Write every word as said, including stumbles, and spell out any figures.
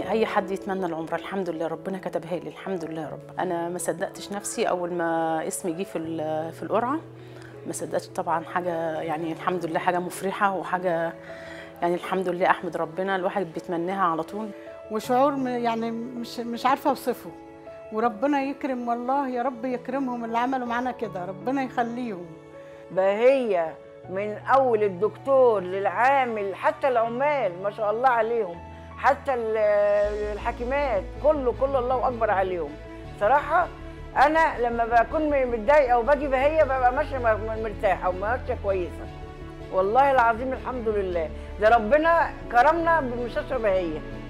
يعني اي حد يتمنى العمره، الحمد لله ربنا كتبها لي، الحمد لله يا رب. انا ما صدقتش نفسي اول ما اسمي جه في في القرعه، ما صدقتش طبعا. حاجه يعني الحمد لله، حاجه مفرحه وحاجه يعني الحمد لله، احمد ربنا، الواحد بيتمناها على طول. وشعور يعني مش مش عارفه اوصفه. وربنا يكرم، والله يا رب يكرمهم اللي عملوا معانا كده، ربنا يخليهم. بهية من اول الدكتور للعامل حتى العمال ما شاء الله عليهم، حتى الحاكمات، كله كله الله اكبر عليهم. صراحه انا لما بكون متضايقه وباجي بهية ببقى ماشيه مرتاحه وماشيه كويسه، والله العظيم الحمد لله. ده ربنا كرمنا بمستشفى بهية.